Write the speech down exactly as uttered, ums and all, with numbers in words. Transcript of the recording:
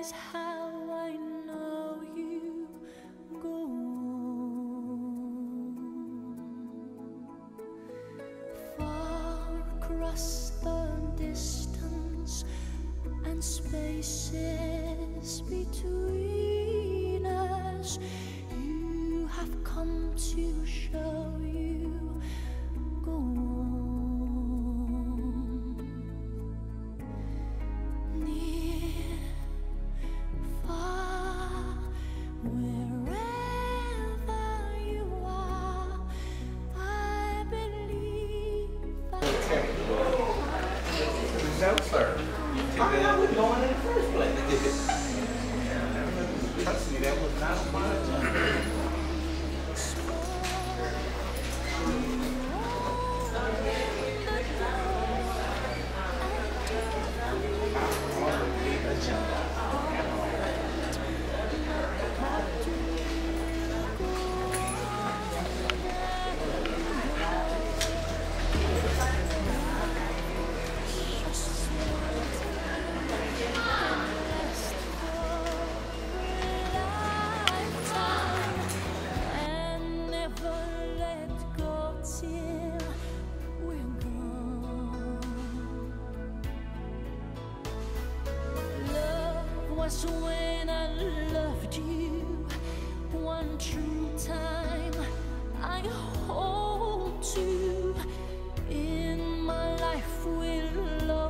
is how I know you go on. Far across the distance and spaces between us, you have come to show you go on. Near, far, wherever you are, I believe I No, sir. How are we going in the first place? Trust me, that was not on my agenda. Was when I loved you one true time. I hold to in my life will love.